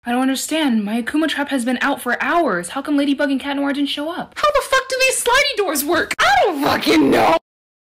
I don't understand. My Akuma trap has been out for hours. How come Ladybug and Catnoir didn't show up? How the fuck do these slidey doors work? I don't fucking know!